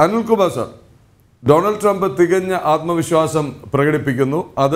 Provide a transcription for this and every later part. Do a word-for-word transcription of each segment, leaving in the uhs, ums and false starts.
Anil Kumar sir, Donald Trump തികഞ്ഞ ആത്മവിശ്വാസം പ്രകടിപ്പിക്കുന്നു. അത്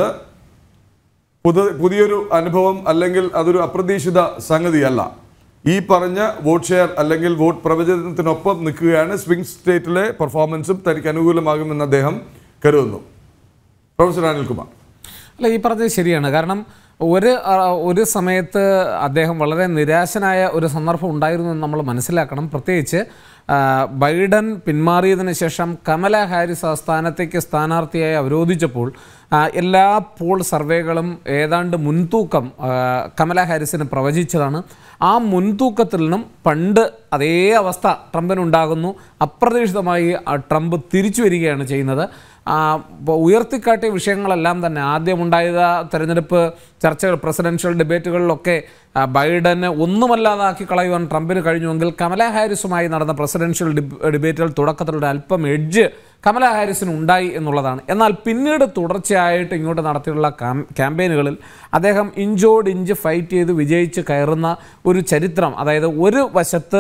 പുതിയൊരു അനുഭവം അല്ലെങ്കിൽ അതൊരു അപ്രതീക്ഷിത സംഗതിയല്ല. ഈ പറഞ്ഞ വോട്ട് ഷെയർ അല്ലെങ്കിൽ വോട്ട് പ്രവചനത്തിനൊപ്പം നിൽക്കുകയാണ്. സ്വിംഗ് സ്റ്റേറ്റിലെ പെർഫോമൻസും തനിക്ക് അനുകൂലമാകുമെന്ന് അദ്ദേഹം കരുതുന്നു. പ്രൊഫസർ അനിൽ കുമാർ. അല്ല, ഈ പറഞ്ഞത് ശരിയാണ്. കാരണം ഒരു ഒരു സമയത്ത് അദ്ദേഹം വളരെ നിരാശനായ ഒരു സന്ദർഭം ഉണ്ടായിരുന്നു എന്ന് നമ്മൾ മനസ്സിലാക്കണം. പ്രത്യേകിച്ച് ബൈഡൻ പിന്മാറിയതിനു ശേഷം കമല ഹാരിസ് ആ സ്ഥാനത്തേക്ക് സ്ഥാനാർത്ഥിയായി അവരോധിച്ചപ്പോൾ എല്ലാ പോൾ സർവേകളും ഏതാണ്ട് മുൻതൂക്കം കമല ഹാരിസിന് പ്രവചിച്ചതാണ്. ആ മുൻതൂക്കത്തിൽ നിന്നും പണ്ട് അതേ അവസ്ഥ ട്രംപിനുണ്ടാകുന്നു. അപ്രതീക്ഷിതമായി ട്രംപ് തിരിച്ചു വരികയാണ് ചെയ്യുന്നത്. ഉയർത്തിക്കാട്ടിയ വിഷയങ്ങളെല്ലാം തന്നെ ആദ്യമുണ്ടായത് തെരഞ്ഞെടുപ്പ് ചർച്ചകൾ, പ്രസിഡൻഷ്യൽ ഡിബേറ്റുകളിലൊക്കെ ബൈഡനെ ഒന്നുമല്ലാതാക്കി കളയുവാൻ ട്രംപിന് കഴിഞ്ഞുവെങ്കിൽ കമല ഹാരിസുമായി നടന്ന പ്രസിഡൻഷ്യൽ ഡിബേറ്റുകൾ തുടക്കത്തിലൂടെ അല്പം എഡ്ജ് കമല ഹാരിസിന് ഉണ്ടായി എന്നുള്ളതാണ്. എന്നാൽ പിന്നീട് തുടർച്ചയായിട്ട് ഇങ്ങോട്ട് നടത്തിയിട്ടുള്ള ക്യാമ്പയിനുകളിൽ അദ്ദേഹം ഇഞ്ചോട് ഇഞ്ച് ഫൈറ്റ് ചെയ്ത് വിജയിച്ച് കയറുന്ന ഒരു ചരിത്രം, അതായത് ഒരു വശത്ത്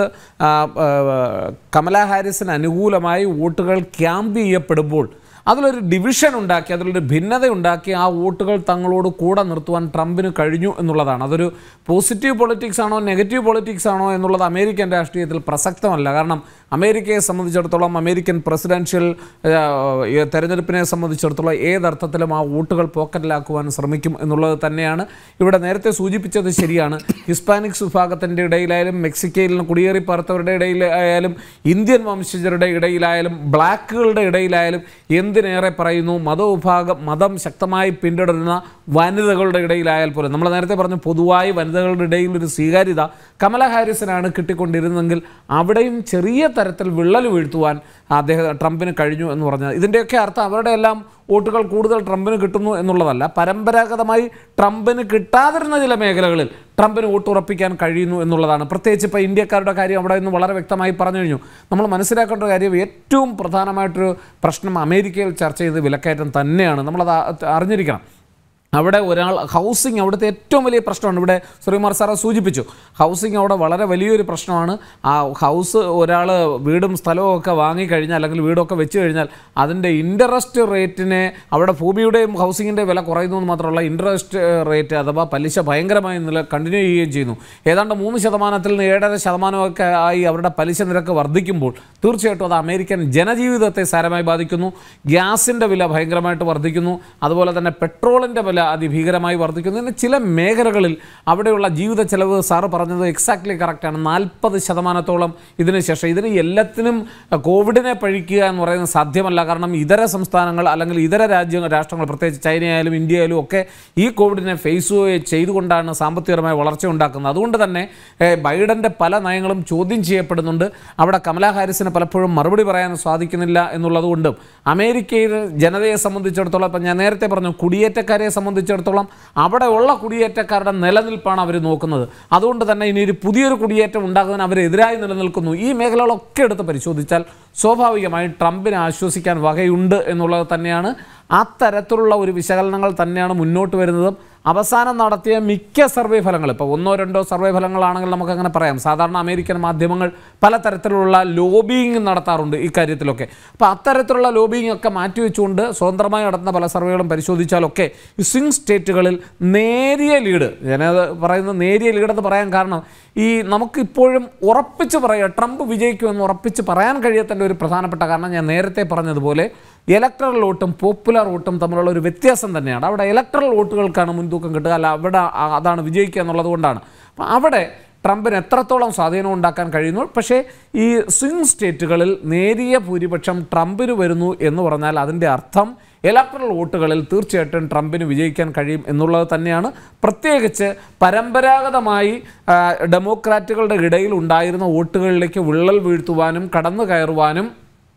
കമല ഹാരിസിന് അനുകൂലമായി വോട്ടുകൾ ക്യാമ്പ് ചെയ്യപ്പെടുമ്പോൾ അതിലൊരു ഡിവിഷൻ ഉണ്ടാക്കി, അതിലൊരു ഭിന്നത ഉണ്ടാക്കി ആ വോട്ടുകൾ തങ്ങളോട് കൂടെ നിർത്തുവാൻ ട്രംപിന് കഴിഞ്ഞു എന്നുള്ളതാണ്. അതൊരു പോസിറ്റീവ് പൊളിറ്റിക്സ് ആണോ നെഗറ്റീവ് പൊളിറ്റിക്സ് ആണോ എന്നുള്ളത് അമേരിക്കൻ രാഷ്ട്രീയത്തിൽ പ്രസക്തമല്ല. കാരണം അമേരിക്കയെ സംബന്ധിച്ചിടത്തോളം, അമേരിക്കൻ പ്രസിഡൻഷ്യൽ തെരഞ്ഞെടുപ്പിനെ സംബന്ധിച്ചിടത്തോളം ഏതർത്ഥത്തിലും ആ വോട്ടുകൾ പോക്കറ്റിലാക്കുവാൻ ശ്രമിക്കും എന്നുള്ളത് തന്നെയാണ്. ഇവിടെ നേരത്തെ സൂചിപ്പിച്ചത് ശരിയാണ്. ഹിസ്പാനിക്സ് വിഭാഗത്തിൻ്റെ ഇടയിലായാലും, മെക്സിക്കയിൽ നിന്ന് കുടിയേറി പാർത്തവരുടെ ഇടയിലായാലും, ഇന്ത്യൻ വംശജരുടെ ഇടയിലായാലും, ബ്ലാക്കുകളുടെ ഇടയിലായാലും, എന്തിനേറെ പറയുന്നു മതവിഭാഗം മതം ശക്തമായി പിന്തുടരുന്ന വനിതകളുടെ ഇടയിലായാൽ പോലും, നമ്മൾ നേരത്തെ പറഞ്ഞു പൊതുവായി വനിതകളുടെ ഇടയിൽ ഒരു സ്വീകാര്യത കമല ഹാരിസിനാണ് കിട്ടിക്കൊണ്ടിരുന്നെങ്കിൽ അവിടെയും ചെറിയ തരത്തിൽ വിള്ളൽ വീഴ്ത്തുവാൻ അദ്ദേഹം ട്രംപിന് കഴിഞ്ഞു എന്ന് പറഞ്ഞത്. ഇതിൻ്റെയൊക്കെ അർത്ഥം അവരുടെ എല്ലാം വോട്ടുകൾ കൂടുതൽ ട്രംപിന് കിട്ടുന്നു എന്നുള്ളതല്ല. പരമ്പരാഗതമായി ട്രംപിന് കിട്ടാതിരുന്ന ചില മേഖലകളിൽ ട്രംപിന് വോട്ട് ഉറപ്പിക്കാൻ കഴിയുന്നു എന്നുള്ളതാണ്. പ്രത്യേകിച്ച് ഇപ്പോൾ ഇന്ത്യക്കാരുടെ കാര്യം അവിടെ നിന്ന് വളരെ വ്യക്തമായി പറഞ്ഞു കഴിഞ്ഞു. നമ്മൾ മനസ്സിലാക്കേണ്ട കാര്യം, ഏറ്റവും പ്രധാനമായിട്ടൊരു പ്രശ്നം അമേരിക്കയിൽ ചർച്ച ചെയ്ത് വിലക്കയറ്റം തന്നെയാണ്. നമ്മളത് അറിഞ്ഞിരിക്കണം. അവിടെ ഒരാൾ ഹൗസിംഗ് അവിടുത്തെ ഏറ്റവും വലിയ പ്രശ്നമാണ്. ഇവിടെ ശ്രീകുമാർ സാറ് സൂചിപ്പിച്ചു, ഹൗസിംഗ് അവിടെ വളരെ വലിയൊരു പ്രശ്നമാണ്. ആ ഹൗസ് ഒരാൾ വീടും സ്ഥലവും ഒക്കെ വാങ്ങിക്കഴിഞ്ഞാൽ അല്ലെങ്കിൽ വീടൊക്കെ വെച്ച് കഴിഞ്ഞാൽ അതിൻ്റെ ഇൻട്രസ്റ്റ് റേറ്റിനെ, അവിടെ ഭൂമിയുടെയും ഹൗസിങ്ങിൻ്റെ വില കുറയുന്നു എന്ന് മാത്രമല്ല ഇൻട്രസ്റ്റ് റേറ്റ് അഥവാ പലിശ ഭയങ്കരമായി നില കണ്ടിന്യൂ ചെയ്യുകയും ചെയ്യുന്നു. ഏതാണ്ട് മൂന്ന് ശതമാനത്തിൽ നിന്ന് ഏഴര ശതമാനമൊക്കെ ആയി അവരുടെ പലിശ നിരക്ക് വർദ്ധിക്കുമ്പോൾ തീർച്ചയായിട്ടും അത് അമേരിക്കൻ ജനജീവിതത്തെ സാരമായി ബാധിക്കുന്നു. ഗ്യാസിൻ്റെ വില ഭയങ്കരമായിട്ട് വർദ്ധിക്കുന്നു. അതുപോലെ തന്നെ പെട്രോളിൻ്റെ വില അതിഭീകരമായി വർദ്ധിക്കുന്നു. ഇന്ന് ചില മേഖലകളിൽ അവിടെയുള്ള ജീവിത ചെലവ്, സാറ് പറഞ്ഞത് എക്സാക്ട്ലി കറക്റ്റാണ്, നാൽപ്പത് ശതമാനത്തോളം ഇതിന് ശേഷം. ഇതിന് എല്ലാത്തിനും കോവിഡിനെ പഴിക്കുക എന്ന് പറയുന്നത് സാധ്യമല്ല. കാരണം ഇതര സംസ്ഥാനങ്ങൾ അല്ലെങ്കിൽ ഇതര രാജ്യങ്ങൾ രാഷ്ട്രങ്ങൾ പ്രത്യേകിച്ച് ചൈനയായാലും ഇന്ത്യയായാലും ഒക്കെ ഈ കോവിഡിനെ ഫേസ് ചെയ്തുകൊണ്ടാണ് സാമ്പത്തികപരമായ വളർച്ച ഉണ്ടാക്കുന്നത്. അതുകൊണ്ട് തന്നെ ബൈഡൻ്റെ പല നയങ്ങളും ചോദ്യം ചെയ്യപ്പെടുന്നുണ്ട്. അവിടെ കമല ഹാരിസിന് പലപ്പോഴും മറുപടി പറയാൻ സാധിക്കുന്നില്ല എന്നുള്ളതുകൊണ്ടും അമേരിക്കയിൽ ജനതയെ സംബന്ധിച്ചിടത്തോളം, ഇപ്പം ഞാൻ നേരത്തെ പറഞ്ഞു, കുടിയേറ്റക്കാരെ സംബന്ധിച്ചിടത്തോളം അവിടെയുള്ള കുടിയേറ്റക്കാരുടെ നിലനിൽപ്പാണ് അവർ നോക്കുന്നത്. അതുകൊണ്ട് തന്നെ ഇനി ഒരു പുതിയൊരു കുടിയേറ്റം ഉണ്ടാകുന്നതിന് അവരെതിരായി നിലനിൽക്കുന്നു. ഈ മേഖലകളൊക്കെ എടുത്ത് പരിശോധിച്ചാൽ സ്വാഭാവികമായും ട്രംപിനെ ആശ്വസിക്കാൻ വകയുണ്ട് എന്നുള്ളത് തന്നെയാണ്. അത്തരത്തിലുള്ള ഒരു വിശകലനങ്ങൾ തന്നെയാണ് മുന്നോട്ട് വരുന്നതും. അവസാനം നടത്തിയ മിക്ക സർവേ ഫലങ്ങൾ, ഇപ്പോൾ ഒന്നോ രണ്ടോ സർവേ ഫലങ്ങളാണെങ്കിൽ നമുക്കങ്ങനെ പറയാം. സാധാരണ അമേരിക്കൻ മാധ്യമങ്ങൾ പലതരത്തിലുള്ള ലോബിയിങ് നടത്താറുണ്ട് ഇക്കാര്യത്തിലൊക്കെ. അപ്പോൾ അത്തരത്തിലുള്ള ലോബിയിങ് ഒക്കെ മാറ്റിവെച്ചുകൊണ്ട് സ്വതന്ത്രമായി നടത്തുന്ന പല സർവേകളും പരിശോധിച്ചാലൊക്കെ ഈ സ്വിംഗ് സ്റ്റേറ്റുകളിൽ നേരിയ ലീഡ്, ഞാനത് പറയുന്നത് നേരിയ ലീഡെന്ന് പറയാൻ കാരണം ഈ നമുക്കിപ്പോഴും ഉറപ്പിച്ച് പറയുക ട്രംപ് വിജയിക്കുമെന്ന് ഉറപ്പിച്ച് പറയാൻ കഴിയാത്തതിൻ്റെ ഒരു പ്രധാനപ്പെട്ട കാരണം ഞാൻ നേരത്തെ പറഞ്ഞതുപോലെ ഇലക്ട്രൽ വോട്ടും പോപ്പുലർ വോട്ടും തമ്മിലുള്ള ഒരു വ്യത്യാസം തന്നെയാണ്. അവിടെ ഇലക്ട്രൽ വോട്ടുകൾക്കാണ് മുൻതൂക്കം കിട്ടുക, അല്ല അവിടെ അതാണ് വിജയിക്കുക എന്നുള്ളത് കൊണ്ടാണ്. അപ്പം അവിടെ ട്രംപിന് എത്രത്തോളം സ്വാധീനം ഉണ്ടാക്കാൻ കഴിയുന്നു. പക്ഷേ ഈ സ്വിംഗ് സ്റ്റേറ്റുകളിൽ നേരിയ ഭൂരിപക്ഷം ട്രംപിന് വരുന്നു എന്ന് പറഞ്ഞാൽ അതിൻ്റെ അർത്ഥം ഇലക്ട്രൽ വോട്ടുകളിൽ തീർച്ചയായിട്ടും ട്രംപിന് വിജയിക്കാൻ കഴിയും എന്നുള്ളത് തന്നെയാണ്. പ്രത്യേകിച്ച് പരമ്പരാഗതമായി ഡെമോക്രാറ്റുകളുടെ ഇടയിൽ ഉണ്ടായിരുന്ന വോട്ടുകളിലേക്ക് വിള്ളൽ വീഴ്ത്തുവാനും കടന്നു കയറുവാനും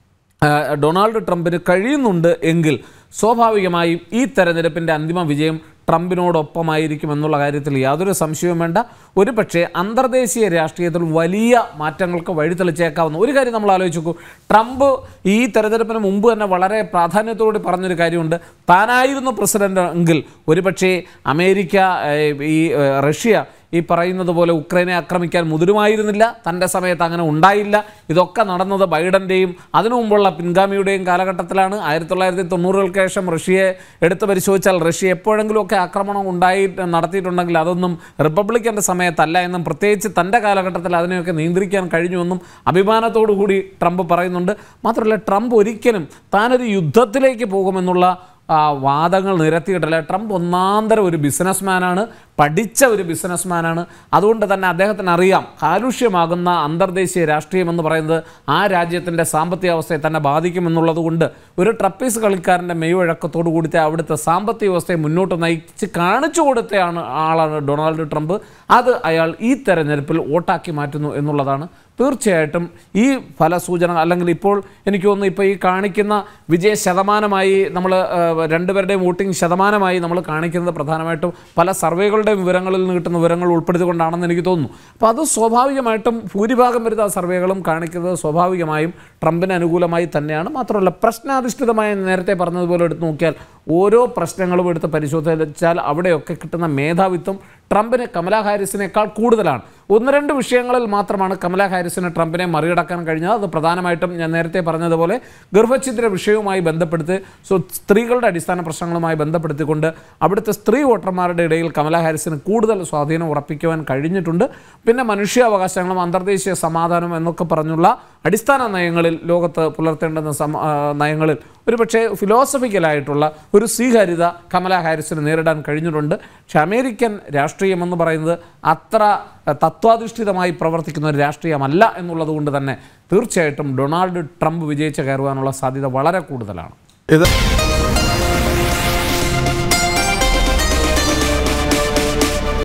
ഡൊണാൾഡ് ട്രംപിന് കഴിയുന്നുണ്ട് എങ്കിൽ സ്വാഭാവികമായും ഈ തെരഞ്ഞെടുപ്പിൻ്റെ അന്തിമ വിജയം ട്രംപിനോടൊപ്പമായിരിക്കും എന്നുള്ള കാര്യത്തിൽ യാതൊരു സംശയവും വേണ്ട. ഒരു പക്ഷേ അന്തർദേശീയ രാഷ്ട്രീയത്തിൽ വലിയ മാറ്റങ്ങൾക്ക് വഴിതെളിച്ചേക്കാവുന്ന ഒരു കാര്യം നമ്മൾ ആലോചിച്ച് നോക്കൂ. ട്രംപ് ഈ തെരഞ്ഞെടുപ്പിന് മുമ്പ് തന്നെ വളരെ പ്രാധാന്യത്തോടെ പറഞ്ഞൊരു കാര്യമുണ്ട്. താനായിരുന്നു പ്രസിഡന്റ് എങ്കിൽ ഒരുപക്ഷേ അമേരിക്ക, ഈ റഷ്യ ഈ പറയുന്നത് പോലെ ഉക്രൈനെ ആക്രമിക്കാൻ മുതിരുമായിരുന്നില്ല, തൻ്റെ സമയത്ത് അങ്ങനെ ഉണ്ടായില്ല. ഇതൊക്കെ നടന്നത് ബൈഡൻ്റെയും അതിനു മുമ്പുള്ള പിൻഗാമിയുടെയും കാലഘട്ടത്തിലാണ്. ആയിരത്തി തൊള്ളായിരത്തി തൊണ്ണൂറുകൾക്ക് ശേഷം റഷ്യയെ എടുത്തു പരിശോധിച്ചാൽ റഷ്യ എപ്പോഴെങ്കിലുമൊക്കെ ആക്രമണം ഉണ്ടായി നടത്തിയിട്ടുണ്ടെങ്കിൽ അതൊന്നും റിപ്പബ്ലിക്കൻ്റെ സമയത്തല്ല എന്നും പ്രത്യേകിച്ച് തൻ്റെ കാലഘട്ടത്തിൽ അതിനെയൊക്കെ നിയന്ത്രിക്കാൻ കഴിഞ്ഞുവെന്നും അഭിമാനത്തോടു കൂടി ട്രംപ് പറയുന്നുണ്ട്. മാത്രമല്ല, ട്രംപ് ഒരിക്കലും താനൊരു യുദ്ധത്തിലേക്ക് പോകുമെന്നുള്ള വാദങ്ങൾ നിരത്തിയിട്ടില്ല. ട്രംപ് ഒന്നാന്തരം ഒരു ബിസിനസ്മാനാണ്, പഠിച്ച ഒരു ബിസിനസ്മാനാണ്. അതുകൊണ്ട് തന്നെ അദ്ദേഹത്തിന് അറിയാം കാലുഷ്യമാകുന്ന അന്തർദേശീയ രാഷ്ട്രീയം എന്ന് പറയുന്നത് ആ രാജ്യത്തിൻ്റെ സാമ്പത്തിക അവസ്ഥയെ തന്നെ ബാധിക്കുമെന്നുള്ളത് കൊണ്ട് ഒരു ട്രപ്പീസ് കളിക്കാരൻ്റെ മെയ്വഴക്കത്തോടു കൂടിത്തെ അവിടുത്തെ സാമ്പത്തിക വ്യവസ്ഥയെ മുന്നോട്ട് നയിച്ച് കാണിച്ചു കൊടുത്തയാണ് ആളാണ് ഡൊണാൾഡ് ട്രംപ്. അത് അയാൾ ഈ തെരഞ്ഞെടുപ്പിൽ വോട്ടാക്കി മാറ്റുന്നു എന്നുള്ളതാണ്. തീർച്ചയായിട്ടും ഈ ഫലസൂചന അല്ലെങ്കിൽ ഇപ്പോൾ എനിക്ക് തോന്നുന്നു ഇപ്പോൾ ഈ കാണിക്കുന്ന വിജയ ശതമാനമായി നമ്മൾ രണ്ടുപേരുടെയും വോട്ടിംഗ് ശതമാനമായി നമ്മൾ കാണിക്കുന്നത് പ്രധാനമായിട്ടും പല സർവേകളുടെ വിവരങ്ങളിൽ നിന്ന് കിട്ടുന്ന വിവരങ്ങൾ ഉൾപ്പെടുത്തിക്കൊണ്ടാണെന്ന് എനിക്ക് തോന്നുന്നു. അപ്പോൾ അത് സ്വാഭാവികമായിട്ടും ഭൂരിഭാഗം വരുന്ന സർവേകളും കാണിക്കുന്നത് സ്വാഭാവികമായും ട്രംപിന് അനുകൂലമായി തന്നെയാണ്. മാത്രമല്ല, പ്രശ്നാധിഷ്ഠിതമായി നേരത്തെ പറഞ്ഞതുപോലെ എടുത്ത് നോക്കിയാൽ ഓരോ പ്രശ്നങ്ങളും എടുത്ത് പരിശോധിച്ചാൽ അവിടെയൊക്കെ കിട്ടുന്ന മേധാവിത്വം ട്രംപിന് കമലാ ഹാരിസിനേക്കാൾ കൂടുതലാണ്. ഒന്ന് രണ്ട് വിഷയങ്ങളിൽ മാത്രമാണ് കമലാ ഹാരിസിന് ട്രംപിനെ മറികടക്കാൻ കഴിഞ്ഞത്. അത് പ്രധാനമായിട്ടും ഞാൻ നേരത്തെ പറഞ്ഞതുപോലെ ഗർഭഛിദ്ര വിഷയവുമായി ബന്ധപ്പെടുത്തി സോ സ്ത്രീകളുടെ അടിസ്ഥാന പ്രശ്നങ്ങളുമായി ബന്ധപ്പെടുത്തിക്കൊണ്ട് അവിടുത്തെ സ്ത്രീ വോട്ടർമാരുടെ ഇടയിൽ കമലാ ഹാരിസിന് കൂടുതൽ സ്വാധീനം ഉറപ്പിക്കുവാൻ കഴിഞ്ഞിട്ടുണ്ട്. പിന്നെ മനുഷ്യാവകാശങ്ങളും അന്തർദേശീയ സമാധാനം എന്നൊക്കെ പറഞ്ഞുള്ള അടിസ്ഥാന നയങ്ങളിൽ ലോകത്ത് പുലർത്തേണ്ടുന്ന നയങ്ങളിൽ ഒരുപക്ഷെ ഫിലോസഫിക്കലായിട്ടുള്ള ഒരു സ്വീകാര്യത കമലാ ഹാരിസിന് നേരിടാൻ കഴിഞ്ഞിട്ടുണ്ട്. പക്ഷെ അമേരിക്കൻ രാഷ്ട്രീയം എന്ന് പറയുന്നത് അത്ര തത്വാധിഷ്ഠിതമായി പ്രവർത്തിക്കുന്ന ഒരു രാഷ്ട്രീയമല്ല എന്നുള്ളത് കൊണ്ട് തന്നെ തീർച്ചയായിട്ടും ഡൊണാൾഡ് ട്രംപ് വിജയിച്ച് കയറുവാനുള്ള സാധ്യത വളരെ കൂടുതലാണ്. ഇത്